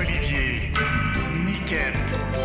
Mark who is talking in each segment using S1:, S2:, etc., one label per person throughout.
S1: Olivier Niquette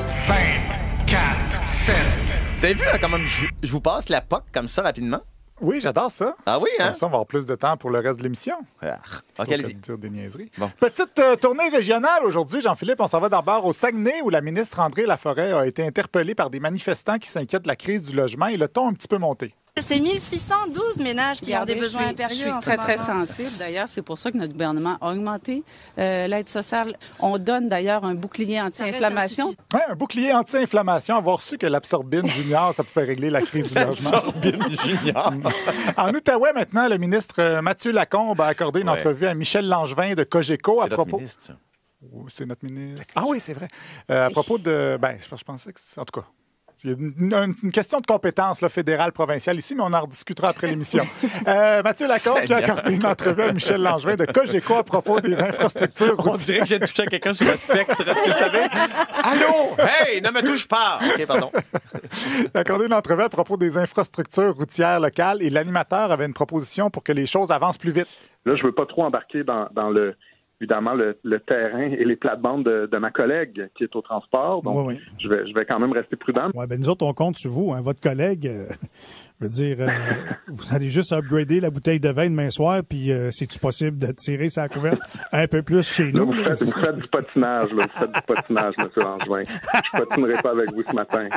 S1: 24/7.
S2: Vous avez vu là, comment je vous passe la POC comme ça rapidement?
S3: Oui, j'adore ça.
S2: Ah oui, hein?
S3: Comme ça, on va avoir plus de temps pour le reste de l'émission.
S2: OK, allez-y.
S3: Dire des niaiseries.
S2: Bon.
S3: Petite tournée régionale aujourd'hui, Jean-Philippe. On s'en va d'abord au Saguenay où la ministre André Laforêt a été interpellée par des manifestants qui s'inquiètent de la crise du logement et le ton a un petit peu monté.
S4: C'est 1612 ménages qui ont des besoins impérieux.
S5: Je suis
S4: en ce
S5: très, très
S4: moment.
S5: sensible. D'ailleurs, c'est pour ça que notre gouvernement a augmenté l'aide sociale. On donne d'ailleurs un bouclier anti-inflammation.
S3: Ouais, un bouclier anti-inflammation. Avoir su que l'Absorbine Junior, ça pouvait régler la crise du logement.
S2: L'Absorbine Junior.
S3: En Outaouais, maintenant, le ministre Mathieu Lacombe a accordé une entrevue à Michel Langevin de Cogeco à
S2: C'est
S3: propos...
S2: notre ministre, ça.
S3: Oh, c'est notre ministre. Ah oui, c'est vrai. À propos de... Ben, je pensais que... En tout cas... Il y a une question de compétence là, fédérale, provinciale ici, mais on en rediscutera après l'émission. Mathieu Lacombe qui a accordé une entrevue à Michel Langevin de Cogeco à propos des infrastructures.
S2: On dirait que j'ai touché à quelqu'un sur le spectre, tu le savais? Allô? Hey, ne me touche pas! OK, pardon.
S3: Il a accordé une entrevue à propos des infrastructures routières locales et l'animateur avait une proposition pour que les choses avancent plus vite.
S6: Là, je veux pas trop embarquer dans évidemment, le terrain et les plates-bandes de ma collègue qui est au transport. Donc,
S7: oui.
S6: Je vais quand même rester prudent.
S7: Oui, nous autres, on compte sur vous. Hein. Votre collègue, je veux dire, vous allez juste upgrader la bouteille de vin demain soir, puis c'est-tu possible de tirer sa couverte un peu plus chez nous?
S6: Là, vous faites du patinage, là. Vous faites du patinage, M. Langevin. Je patinerai pas avec vous ce matin.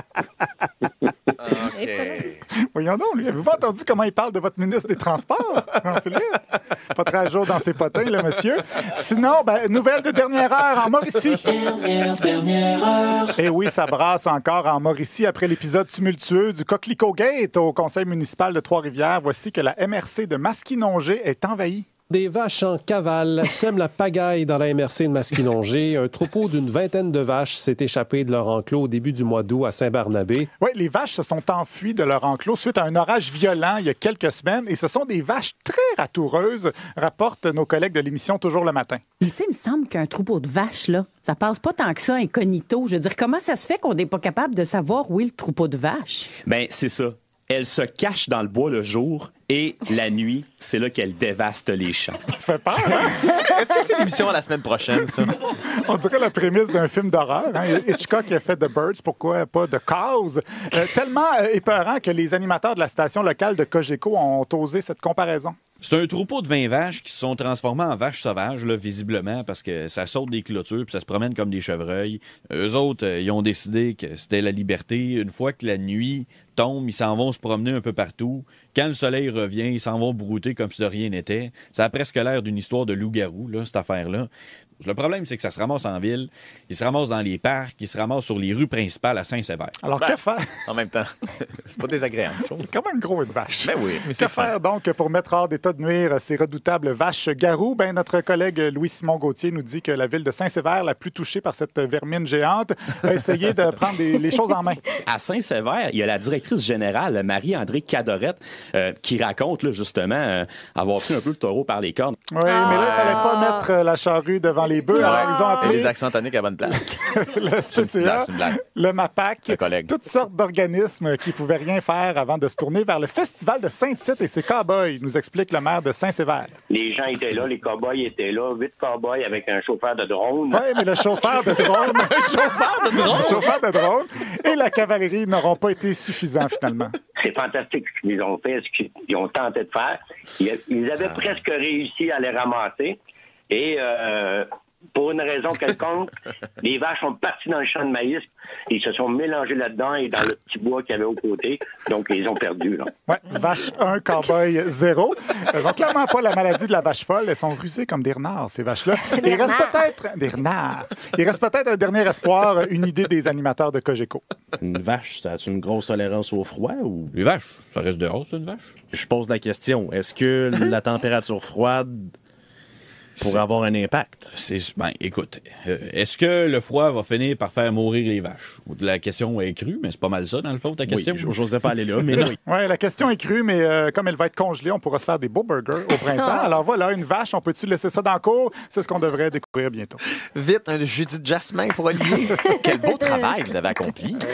S2: OK.
S3: Voyons donc, lui, avez-vous entendu comment il parle de votre ministre des Transports, Jean-Philippe? Pas très à jour dans ses potins, le monsieur. Sinon, nouvelle de dernière heure en Mauricie. Dernière heure. Et oui, ça brasse encore en Mauricie après l'épisode tumultueux du Coquelicot Gate au conseil municipal de Trois-Rivières. Voici que la MRC de Masquinongé est envahie.
S8: Des vaches en cavale sèment la pagaille dans la MRC de Masquinongé. Un troupeau d'une vingtaine de vaches s'est échappé de leur enclos au début du mois d'août à Saint-Barnabé.
S3: Oui, les vaches se sont enfuies de leur enclos suite à un orage violent il y a quelques semaines et ce sont des vaches très ratoureuses, rapportent nos collègues de l'émission Toujours le matin.
S9: Mais tu sais, il me semble qu'un troupeau de vaches, là, ça passe pas tant que ça incognito. Je veux dire, comment ça se fait qu'on n'est pas capable de savoir où est le troupeau de vaches?
S10: Ben, c'est ça. Elle se cache dans le bois le jour et la nuit, c'est là qu'elle dévaste les champs.
S3: Ça fait peur, hein?
S2: Est-ce que c'est l'émission la semaine prochaine, ça?
S3: On dirait la prémisse d'un film d'horreur. Hein? Hitchcock a fait The Birds, pourquoi pas The Cows? Tellement épeurant que les animateurs de la station locale de Cogeco ont osé cette comparaison.
S11: C'est un troupeau de 20 vaches qui se sont transformées en vaches sauvages, là, visiblement, parce que ça saute des clôtures puis ça se promène comme des chevreuils. Eux autres, ils ont décidé que c'était la liberté. Une fois que la nuit tombe, ils s'en vont se promener un peu partout. Quand le soleil revient, ils s'en vont brouter comme si de rien n'était. Ça a presque l'air d'une histoire de loup-garou, là, cette affaire-là. Le problème, c'est que ça se ramasse en ville, il se ramasse dans les parcs, il se ramasse sur les rues principales à Saint-Sévère.
S3: Alors, que faire?
S2: En même temps, c'est pas désagréable.
S3: C'est quand même gros, une vache.
S2: Ben oui, mais c'est
S3: Que faire donc pour mettre hors d'état de nuire ces redoutables vaches garous? Ben, notre collègue Louis-Simon Gauthier nous dit que la ville de Saint-Sévère, la plus touchée par cette vermine géante, a essayé de prendre les choses en main.
S10: À Saint-Sévère, il y a la directrice générale, Marie-André Cadorette, qui raconte là, justement avoir pris un peu le taureau par les cornes.
S3: Oui, mais là, il fallait pas mettre la charrue devant les bœufs. Alors, ils ont
S2: Et
S3: appelé
S2: les accents toniques à bonne place.
S3: le SPCA,
S2: C'est une blague.
S3: le MAPAC,
S2: Un collègue.
S3: toutes sortes d'organismes qui pouvaient rien faire avant de se tourner vers le Festival de Saint-Tite et ses cow-boys, nous explique le maire de Saint-Sévère.
S12: Les gens étaient là, les cow-boys étaient là, 8 cow-boys avec un chauffeur de drone.
S3: Oui, mais le chauffeur de drone... Le chauffeur de drone et la cavalerie n'auront pas été suffisants, finalement.
S12: C'est fantastique ce qu'ils ont fait, ce qu'ils ont tenté de faire. Ils avaient presque réussi à les ramasser. Et pour une raison quelconque, les vaches sont parties dans le champ de maïs. Ils se sont mélangés là-dedans et dans le petit bois qu'il y avait aux côtés. Donc, ils ont perdu.
S3: Oui, vache 1, cowboy 0. Elles n'ont clairement pas la maladie de la vache folle. Elles sont rusées comme des renards, ces vaches-là. Il reste peut-être... Des renards. Il reste peut-être un dernier espoir, une idée des animateurs de Cogeco.
S8: Une vache, ça a-tu une grosse tolérance au froid ou...
S11: Les vaches, ça reste dehors, c'est une vache.
S8: Je pose la question, est-ce que la température froide pourrait avoir un impact?
S11: Écoute, est-ce que le froid va finir par faire mourir les vaches? La question est crue, mais c'est pas mal ça, dans le fond, ta question.
S8: Oui, j'osais pas aller là, mais oui.
S3: Oui, la question est crue, mais comme elle va être congelée, on pourra se faire des beaux burgers au printemps. Alors voilà, une vache, on peut-tu laisser ça dans le cours? C'est ce qu'on devrait découvrir bientôt.
S2: Vite, un jus de jasmin pour Olivier. Quel beau travail vous avez accompli.